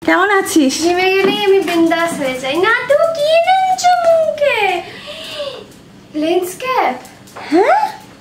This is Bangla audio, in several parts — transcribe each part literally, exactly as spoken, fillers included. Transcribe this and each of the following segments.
কেমন আছিস? নেমে গেলেই আমি বিন্দাস হয়ে যাই। না তো কি নেমছো মুখে? Lens cap? হ্যাঁ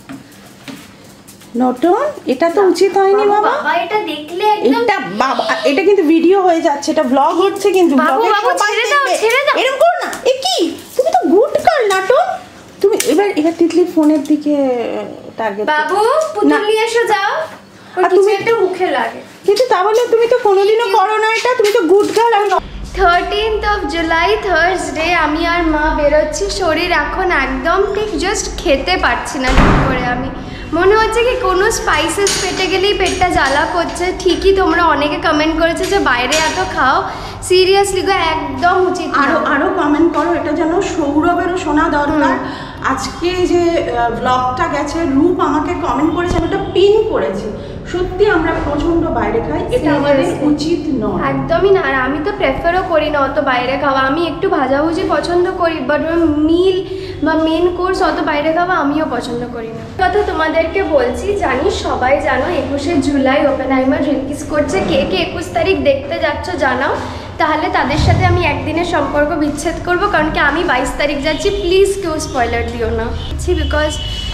নটন, এটা তো উচিত হয়নি বাবা। বাবা এটা দেখলে একদম এটা বাবা, এটা কিন্তু ভিডিও হয়ে যাচ্ছে, এটা ব্লগ হচ্ছে কিন্তু ব্লগে সবাই দেখবে। এরকম করো না। এ কি, তুমি তো গুড গার্ল নটন। তুমি এবার এবার তিতলি ফোনের দিকে টার্গেট। বাবু পুতুল নিয়ে এসো যাও। আর তুমি একটা মুখে লাগে। কিন্তু তা বলে তুমি তো কোনোদিনও করো না এটা, তুমি তো গুড গার্ল। আমি থার্টিন্থ অফ জুলাই থার্সডে আমি আর মা বেরোচ্ছি। শরীর এখন একদম ঠিক জাস্ট খেতে পারছি না ঠিক করে। আমি মনে হচ্ছে কি কোনো স্পাইসেস পেটে গেলেই পেটটা জ্বালা করছে। ঠিকই তোমরা অনেকে কমেন্ট করেছে যে বাইরে এত খাও, সিরিয়াসলি গো একদম উচিত। আরো আরো কমেন্ট করো, এটা যেন সৌরভেরও শোনা দরকার। আজকে যে ব্লগটা গেছে, রূপ আমাকে কমেন্ট করেছে, আমি ওটা পিন করেছি। সত্যি আমরা প্রচন্ড বাইরে খাই, এটা আমাদের উচিত নয় একদমই না। আর আমি তো প্রেফারও করি না অত বাইরে খাওয়া। আমি একটু ভাজাভুজি পছন্দ করি, বাট মিল বা মেন কোর্স অত বাইরে খাওয়া আমিও পছন্দ করি না। কথা তোমাদেরকে বলছি, জানি সবাই জানো একুশে জুলাই ওপেনহাইমার রিলিজ করছে। কে কে একুশ তারিখ দেখতে যাচ্ছ জানাও, তাহলে তাদের সাথে আমি একদিনের সম্পর্ক বিচ্ছেদ করব। কারণ কি আমি বাইশ তারিখ যাচ্ছি, প্লিজ কেউ স্পয়লার দিও না। বিকজ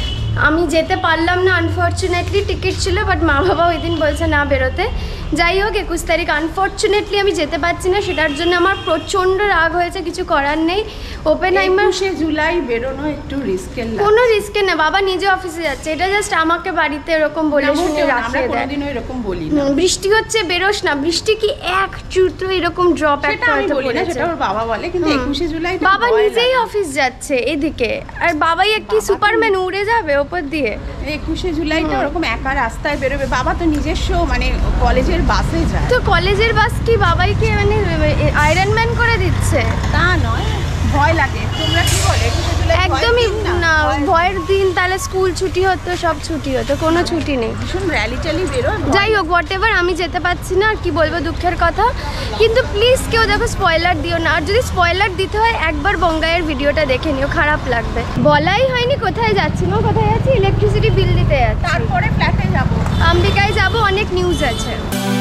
আমি যেতে পারলাম না আনফর্চুনেটলি, টিকিট ছিল বাট মা বাবা ওই দিন বলছে না বেরোতে। যাই হোক একুশ তারিখ আনফর্চুনেটলি আমি যেতে পারছি না, সেটার জন্য আমার প্রচণ্ড রাগ হয়েছে। কিছু করার নেই। ওপেনহাইমার একুশে জুলাই বেরোনো একটু রিস্কের, কোনো রিস্কের না। বাবা নিজে অফিসে যাচ্ছে, এটা জাস্ট আমাকে বাড়িতে এরকম বলে শুনে রাখিয়ে দেয়। এরকম বলি না বৃষ্টি হচ্ছে বেরোস না, বৃষ্টি কি এক চুত্র এরকম ড্রপ একটা হয়তো বলে, সেটা ওর বাবা বলে। কিন্তু একুশে জুলাই বাবা নিজেই অফিস যাচ্ছে এদিকে, আর বাবাই একটি সুপারম্যান, উড়ে যাবে ওপর দিয়ে। একুশে জুলাইটা ওরকম একা রাস্তায় বেরোবে? বাবা তো নিজস্ব মানে কলেজের বাসে যায়। তো কলেজের বাস কি বাবাই কি মানে আয়রন ম্যান করে দিচ্ছে? তা নয়, ভয় লাগে। তোমরা কি বলে একুশে জুলাই? একদমই না, ভয়ের দিন। তাহলে স্কুল ছুটি হতো, সব ছুটি হতো, কোনো ছুটি নেই। ভীষণ র্যালি ট্যালি বেরো। যাই হোক হোয়াট এভার, আমি যেতে পারছি না, আর কি বলবো দুঃখের কথা। কিন্তু প্লিজ কেউ দেখো স্পয়লার দিও না। আর যদি স্পয়লার দিতে হয় একবার বঙ্গাইয়ের ভিডিওটা দেখে নিও, খারাপ লাগবে। বলাই হয়নি কোথায় যাচ্ছি। মা কোথায় যাচ্ছি? ইলেকট্রিসিটি বিল দিতে যাচ্ছি। তারপরে ফ্ল্যাটে যাবো, আম্বিকায় যাবো, অনেক নিউজ আছে।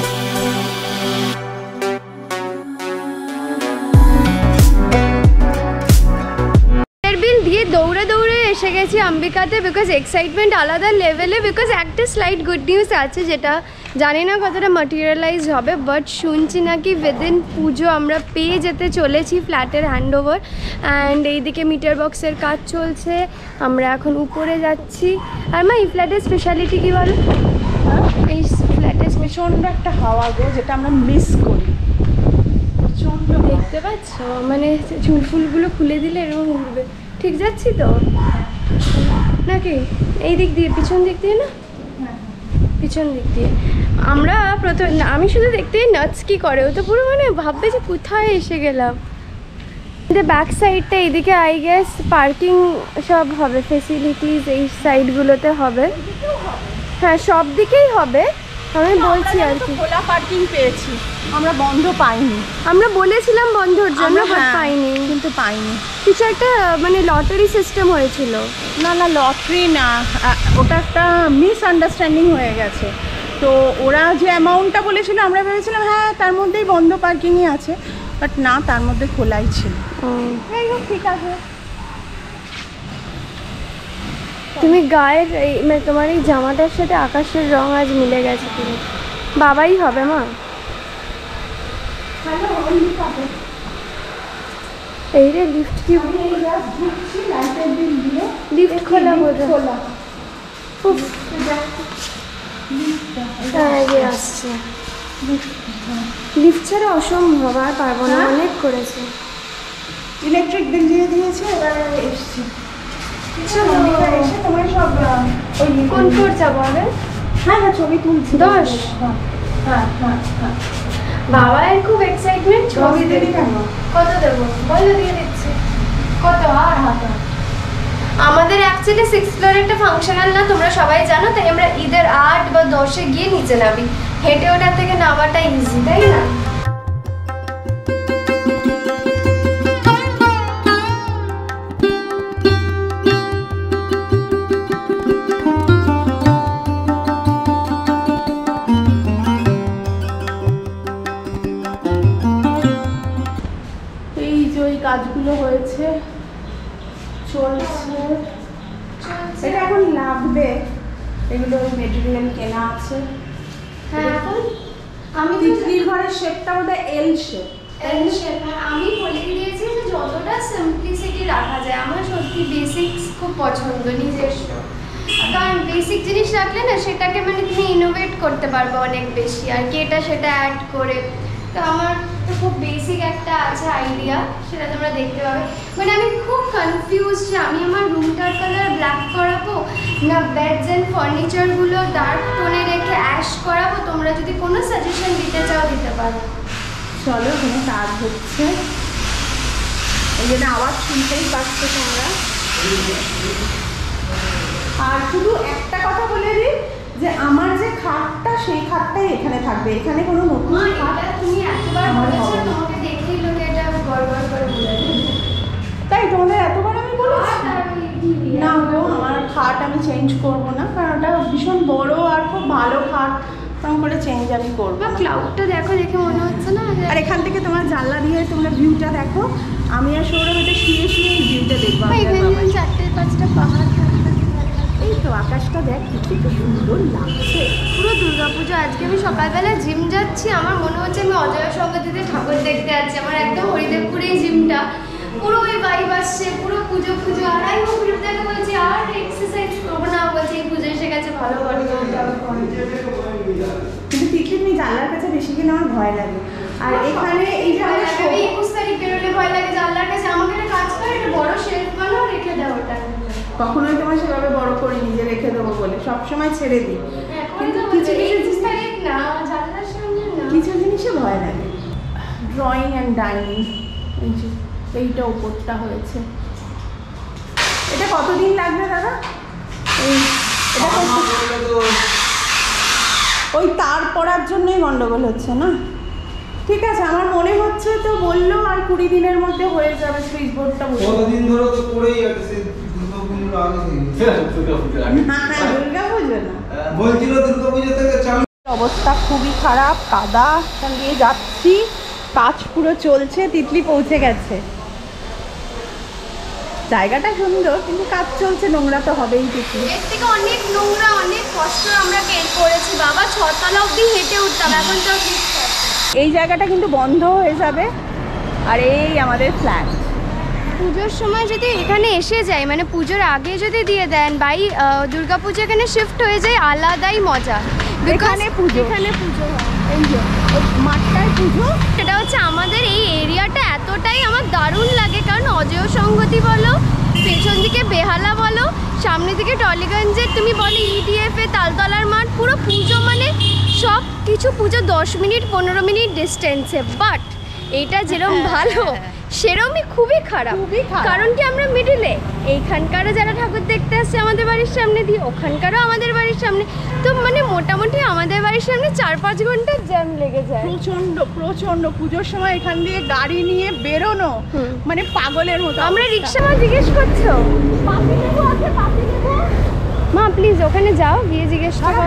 দিয়ে দৌড়ে দৌড়ে এসে গেছি আম্বিকাতে, বিকজ এক্সাইটমেন্ট আলাদা লেভেলে। বিকজ একটা স্লাইড গুড নিউজ আছে, যেটা জানি না কতটা ম্যাটেরিয়ালাইজ হবে, বাট শুনছি নাকি উইদিন পুজো আমরা পেয়ে যেতে চলেছি ফ্ল্যাটের হ্যান্ড ওভার। অ্যান্ড এইদিকে মিটার বক্সের কাজ চলছে, আমরা এখন উপরে যাচ্ছি। আর মা এই ফ্ল্যাটের স্পেশালিটি কী বলো? এই ফ্ল্যাটের প্রচণ্ড একটা হাওয়া গো, যেটা আমরা মিস করি। প্রচণ্ড দেখতে পাচ্ছ, মানে চুল ফুলগুলো খুলে দিলে এরকম উঠবে। ঠিক যাচ্ছি তো নাকি? এই দিক দিয়ে, পিছন দিক দিয়ে না, পিছন দিক দিয়ে। আমরা প্রথম, আমি শুধু দেখতেই নাচ কি করে, ও তো পুরো মানে ভাববে যে কোথায় এসে গেলাম। ব্যাক সাইডটা এইদিকে আই গেস পার্কিং সব হবে, ফেসিলিটিস এই সাইডগুলোতে হবে। হ্যাঁ সব দিকেই হবে, আমি বলছি আর কি। খোলা পার্কিং পেয়েছি আমরা, বন্ধ পাইনি। আমরা বলেছিলাম বন্ধর জন্য, বাট পাইনি, কিন্তু পাইনি। কিছু একটা মানে লটারি সিস্টেম হয়েছিল। না না লটারি না, ওটা একটা মিসআন্ডারস্ট্যান্ডিং হয়ে গেছে। তো ওরা যে অ্যামাউন্টটা বলেছিল আমরা ভেবেছিলাম হ্যাঁ তার মধ্যেই বন্ধ পার্কিংই আছে, বাট না, তার মধ্যে খোলাই ছিল। যাই হোক ঠিক আছে। তুমি গায়ের এই মানে তোমার এই জামাটার সাথে আকাশের রং আজ মিলে গেছে পুরো। বাবাই হবে মা। এই রে লিফট কি, লিফট খোলা বোধ হয়। আসছে লিফট ছাড়া অসম্ভব, আর পারবো না, অনেক করেছে। ইলেকট্রিক বিল দিয়ে দিয়েছে, এবারে এসছি। তোমার সব ওই কোন ফ্লোর যাবো আগে? হ্যাঁ হ্যাঁ ছবি তুলছি। দশ? হ্যাঁ হ্যাঁ হ্যাঁ। বাবার খুব এক্সাইটমেন্ট। ছবি দেবি কেন? কত দেবো বলো, দিয়ে দিচ্ছি। কত? আর হাত। আমাদের অ্যাকচুয়ালি সিক্স ফ্লোর একটা ফাংশনাল না, তোমরা সবাই জানো, তাই আমরা ঈদের আট বা দশে গিয়ে নিচে নামি। হেঁটে ওটার থেকে নামাটা ইজি, তাই না? এই কাজগুলো হয়েছে, চলছে। এটা এখন লাগবে, এগুলো মেটেরিয়াল কেনা আছে। হ্যাঁ এখন আমি তিতলির ঘরের শেপটা বোধহয় এল শেপ। এল শেপ, আমি বলে দিয়েছি যে যতটা সিম্পলিসিটি রাখা যায়। আমার সত্যি বেসিক্স খুব পছন্দ নিজস্ব, কারণ বেসিক জিনিস রাখলে না সেটাকে মানে তুমি ইনোভেট করতে পারবে অনেক বেশি, আর কি এটা সেটা অ্যাড করে। তো আমার তো খুব বেসিক একটা আছে আইডিয়া, সেটা তোমরা দেখতে পাবে। মানে আমি খুব কনফিউজ যে আমি আমার রুমটার কালার ব্ল্যাক করাবো না বেডস অ্যান্ড ফার্নিচারগুলো ডার্ক টোনে রেখে অ্যাশ করাবো। তোমরা যদি কোনো সাজেশন দিতে চাও দিতে পারো। চলো, এখানে কাজ হচ্ছে, এই জন্য আওয়াজ শুনতেই পাচ্ছ তোমরা। আর শুধু একটা কথা বলে দিই যে আমার যে খাটটা, সেই খাটটাই এখানে থাকবে, এখানে কোনো নতুন খাট। তুমি এতবার বলেছো, তোমাকে দেখেই লোকে এটা গড়বড় করে বলে। তাই তোমাদের এতবার আমি বলেছি? না গো, আমার খাট আমি চেঞ্জ করব না, কারণ ওটা ভীষণ বড় আর খুব ভালো খাট, তখন করে চেঞ্জ আমি করবো। ক্লাউডটা দেখো, দেখে মনে হচ্ছে না? আর এখান থেকে তোমার জানলা দিয়ে তোমরা ভিউটা দেখো, আমি আর সৌরভ এটা শুয়ে শুয়ে এই ভিউটা দেখবো। এখানে চারটে পাঁচটা পাহাড় থাকবে, এই তো আকাশটা দেখ কি সুন্দর লাগছে। পুরো দুর্গাপুজো। আজকে আমি সকালবেলা জিম যাচ্ছি, আমার মনে হচ্ছে আমি অজয় সংগতিতে ঠাকুর দেখতে যাচ্ছি। আমার একদম হরিদেবপুরে এই জিমটা, পুরো ওই ভাইব আসছে, পুরো পুজো পুজো। আর আমি পুজোটাকে বলছি আর এক্সারসাইজ করবো না, বলছি এই পুজো এসে গেছে, ভালো বডি করতে হবে। কিন্তু তিতলি তুমি জানলার কাছে বেশি কিনা আমার ভয় লাগে। আর এখানে এই যে আমি একুশ তারিখ বেরোলে ভয় লাগে জানলার কাছে। আমাকে একটা কাজ করে, একটা বড় শেলফ বানাও, রেখে দাও ওটা। কখনোই তোমার সেভাবে বড় করে নিজে রেখে দেবো বলে সবসময় ছেড়ে দিই, কিন্তু কিছু কিছু তারিখ না, জানলার সামনে না, কিছু জিনিসে ভয় লাগে। ড্রয়িং অ্যান্ড ডাইনিং, এই যে এইটা ওপরটা হয়েছে। এটা কতদিন লাগবে দাদা? এই এটা ওই তার পড়ার জন্যই গন্ডগোল হচ্ছে না? ঠিক আছে, আমার মনে হচ্ছে তো বললো আর কুড়ি দিনের মধ্যে হয়ে যাবে সুইচ বোর্ডটা। কতদিন ধরে তো পড়েই আছে, দুর্গাপুজোর আগে থেকে। না না, দুর্গাপুজো না, বলছিল দুর্গাপুজো থেকে চালু। অবস্থা খুবই খারাপ, কাদা দিয়ে যাচ্ছি, কাজ পুরো চলছে। তিতলি পৌঁছে গেছে, জায়গাটা সুন্দর কিন্তু কাজ চলছে, নোংরা তো হবেই। তিতলি এর থেকে অনেক নোংরা, অনেক কষ্ট আমরা বের করেছি বাবা, ছতলা অবধি হেঁটে উঠতাম, এখন তো এই জায়গাটা কিন্তু বন্ধ হয়ে যাবে। আর এই আমাদের ফ্ল্যাট। পুজোর সময় যদি এখানে এসে যায়, মানে পুজোর আগে যদি দিয়ে দেন বাই, দুর্গাপুজো এখানে শিফট হয়ে যায়, আলাদাই মজা। এখানে পুজো, এখানে পুজো হয়, এই যে মাঠটায় পুজো। সেটা হচ্ছে আমাদের এই এরিয়াটা এতটাই আমার দারুণ লাগে, কারণ অজয় সংগতি বলো, পেছন দিকে বেহালা বলো, সামনে দিকে টলিগঞ্জে তুমি বলো ইডিএফ এ তালতলার মাঠ, পুরো পুজো মানে সব কিছু পুজো দশ মিনিট পনেরো মিনিট ডিস্টেন্সে। বাট এইটা যেরকম ভালো সেরকমই খুবই খারাপ, কারণ কি আমরা মিডিলে, এইখানকারও যারা ঠাকুর দেখতে আসছে আমাদের বাড়ির সামনে দিয়ে, ওখানকারও আমাদের বাড়ির সামনে, তো মানে মোটামুটি আমাদের বাড়ির সামনে চার পাঁচ ঘন্টা জ্যাম লেগে যায়। প্রচন্ড প্রচন্ড পুজোর সময় এখান দিয়ে গাড়ি নিয়ে বেরোনো মানে পাগলের মতো। আমরা রিক্সা মা জিজ্ঞেস করছো পাতি লেবু আছে, পাতি লেবু মা প্লিজ ওখানে যাও, গিয়ে জিজ্ঞেস করো।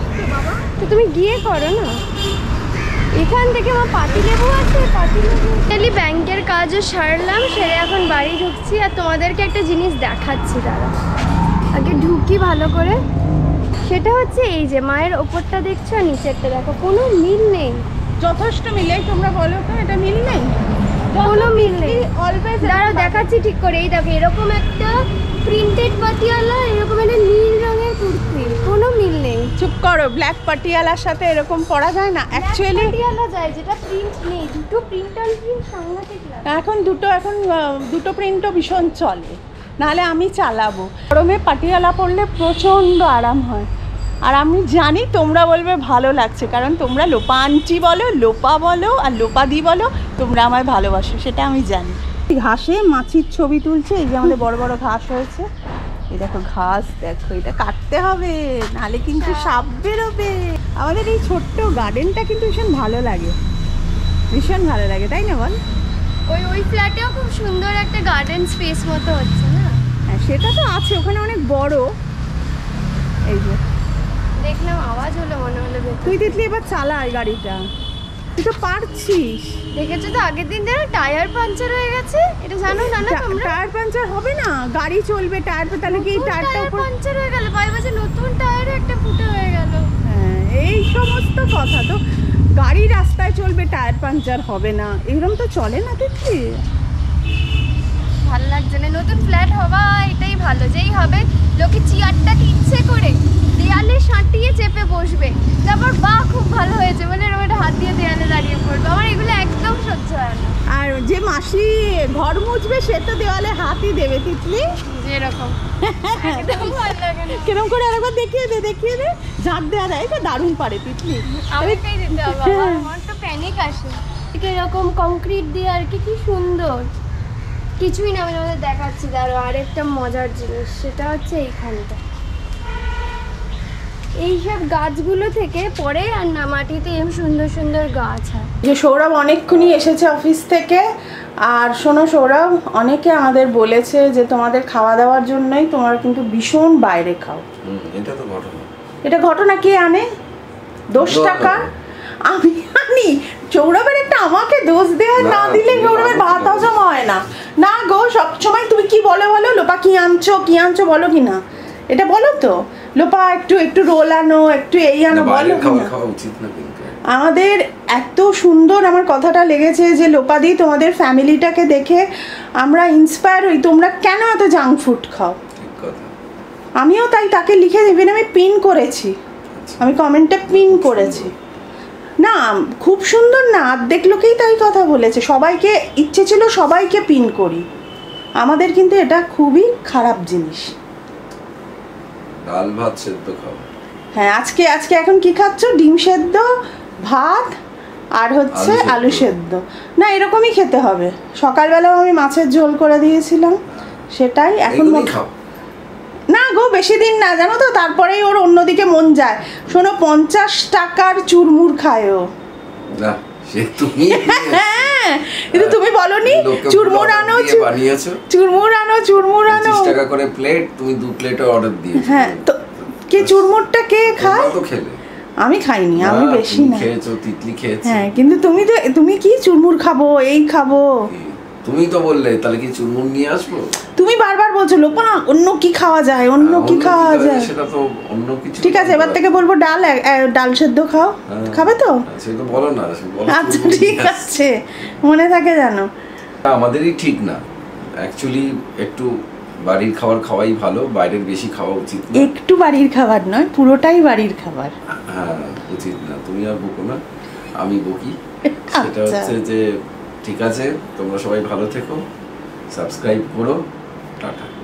তো তুমি গিয়ে করো না, এখান থেকে মা পাতি লেবু আছে, পাতি লেবু। ডেলি ব্যাংকের কাজও সারলাম, সেরে এখন বাড়ি ঢুকছি। আর তোমাদেরকে একটা জিনিস দেখাচ্ছি, দাঁড়া আগে ঢুকি ভালো করে। সেটা হচ্ছে এই যে মায়ের ওপরটা দেখছো, নিচেরটা দেখো, কোনো মিল নেই। যথেষ্ট মিলে, তোমরা বলো তো এটা মিল নেই? কোনো মিল নেই। অলওয়েজ দাঁড়াও দেখাচ্ছি ঠিক করে। এই দেখো এরকম একটা প্রিন্টেড পাতিয়ালা, এরকম একটা নীল রঙের কুর্তি, কোনো মিল নেই। চুপ করো, ব্ল্যাক পাটিয়ালার সাথে এরকম পরা যায় না অ্যাকচুয়ালি। পাতিয়ালা যায় যেটা প্রিন্ট নেই, দুটো প্রিন্ট আর প্রিন্ট সাংঘাতিক লাগে। এখন দুটো এখন আহ, দুটো প্রিন্টও ভীষণ চলে, নাহলে আমি চালাবো। গরমে পাটিয়ালা পরলে প্রচণ্ড আরাম হয়। আর আমি জানি তোমরা বলবে ভালো লাগছে, কারণ তোমরা লোপা আন্টি বলো, লোপা বলো আর লোপাদি বলো, তোমরা আমায় ভালোবাসো, সেটা আমি জানি। ঘাসে মাছির ছবি তুলছে, এই যে আমাদের বড় বড় ঘাস হয়েছে, এই দেখো ঘাস, দেখো এটা কাটতে হবে, নাহলে কিন্তু সাপ বেরোবে। আমাদের এই ছোট্ট গার্ডেনটা কিন্তু ভীষণ ভালো লাগে, ভীষণ ভালো লাগে, তাই না বল? ওই ওই ফ্ল্যাটেও খুব সুন্দর একটা গার্ডেন স্পেস মতো হচ্ছে না? হ্যাঁ সেটা তো আছে, ওখানে অনেক বড়। এই যে দেখলাম আওয়াজ হলো, মনে হলো ভেতরে। তুই তিতলি এবার চালা এই গাড়িটা, তুই তো পারছিস। দেখেছো তো আগের দিন দেখো টায়ার পাঞ্চার হয়ে গেছে, এটা জানো না না তোমরা? টায়ার পাঞ্চার হবে না, গাড়ি চলবে টায়ার, তাহলে কি টায়ারটা টায়ার উপর পাঞ্চার হয়ে গেল, ভাই বলছে নতুন টায়ারে একটা ফুটা হয়ে গেল। হ্যাঁ, এই সমস্ত কথা তো, গাড়ি রাস্তায় চলবে টায়ার পাঞ্চার হবে না, এরকম তো চলে না দেখছি। ভালো লাগছে না, নতুন ফ্ল্যাট হওয়া এটাই ভালো, যেই হবে লোকে চেয়ারটাকে ইচ্ছে করে দেয়ালে সাঁটিয়ে চেপে বসবে, তারপর বা খুব ভালো হয়েছে বলে এরকম একটা হাত দিয়ে দেয়ালে দাঁড়িয়ে পড়বে। আমার এগুলো একদম সহ্য হয় না। আর যে মাসি ঘর মুছবে সে তো দেওয়ালে হাতই দেবে তিতলি, যেরকম একদম ভালো লাগে না। কিরম করে আরেকবার দেখিয়ে দে, দেখিয়ে দে, ঝাঁট দেওয়া দেয় তো দারুণ পারে তিতলি। আমাকেই দিতে হবে, আমার আমার তো প্যানিক আসে। এরকম কংক্রিট দিয়ে আর কি, কি সুন্দর। কিছুই না, আমি তোমাদের দেখাচ্ছি দাঁড়ো আরেকটা মজার জিনিস, সেটা হচ্ছে এইখানটা এইসব গাছগুলো থেকে পরে আর না মাটিতে এরকম সুন্দর সুন্দর গাছ হয়। যে সৌরভ অনেকক্ষণই এসেছে অফিস থেকে, আর শোনো সৌরভ, অনেকে আমাদের বলেছে যে তোমাদের খাওয়া দাওয়ার জন্যই তোমরা কিন্তু ভীষণ বাইরে খাও। এটা তো ঘটনা। এটা ঘটনা কে আনে? দোষ টাকা আমি আনি? সৌরভের একটা আমাকে দোষ দেওয়া না দিলে সৌরভের ভাত হজম হয় না। না গো, সবসময় তুমি কি বলো বলো, লোপা কি আনছো কি আনছো বলো কি না, এটা বলো তো। লোপা একটু একটু রোল আনো, একটু এই আনো, বলো কি না? খাওয়া উচিত না কিন্তু। আমাদের এত সুন্দর আমার কথাটা লেগেছে যে লোপাদি তোমাদের ফ্যামিলিটাকে দেখে আমরা ইন্সপায়ার হই, তোমরা কেন এত জাঙ্ক ফুড খাও। ঠিক কথা। আমিও তাই তাকে লিখে দেবেন, আমি পিন করেছি, আমি কমেন্টে পিন করেছি। না খুব সুন্দর না, অর্ধেক লোকেই তাই কথা বলেছে, সবাইকে ইচ্ছে ছিল সবাইকে পিন করি, আমাদের কিন্তু এটা খুবই খারাপ জিনিস। ডাল ভাত সেদ্ধ খাও। হ্যাঁ, আজকে আজকে এখন কি খাচ্ছ? ডিম সেদ্ধ, ভাত আর হচ্ছে আলু সেদ্ধ। না এরকমই খেতে হবে। সকালবেলাও আমি মাছের ঝোল করে দিয়েছিলাম, সেটাই এখন খাও। না গো, বেশি দিন না জানো তো, তারপরেই ওর অন্যদিকে মন যায়। শোনো, পঞ্চাশ টাকার চুরমুর খায় ও। না সে তুমি হ্যাঁ, কিন্তু তুমি বলনি চুরমুর আনো, চুরমুর আনো, চুরমুর আনো, পঁচিশ টাকা করে প্লেট, তুমি দু প্লেটে অর্ডার দিয়েছো। হ্যাঁ, তো কে চুরমুরটা কে খায়? তো খেলে। আমি খাইনি, আমি বেশি না খেয়েছো, তিতলি খেয়েছো। হ্যাঁ, কিন্তু তুমি তো তুমি কি চুরমুর খাবো এই খাবো, তুমি তো বললে, তাহলে কি চুরমুর নিয়ে আসবো? তুমি বারবার বলছো লোপা অন্য কি খাওয়া যায়, অন্য কি খাওয়া যায়, সেটা তো অন্য কিছু। ঠিক আছে, এবার থেকে বলবো ডাল, ডাল সেদ্ধ খাও, খাবে তো? সেটা বলো না। আচ্ছা ঠিক আছে, মনে থাকে জানো। আমাদেরই ঠিক না অ্যাকচুয়ালি, একটু বাড়ির খাবার খাওয়াই ভালো, বাইরের বেশি খাওয়া উচিত না। একটু বাড়ির খাবার নয়, পুরোটাই বাড়ির খাবার। হ্যাঁ, উচিত না। তুমি আর বকো না, আমি বকি। সেটা হচ্ছে যে ঠিক আছে, তোমরা সবাই ভালো থেকো, সাবস্ক্রাইব করো, টাটা।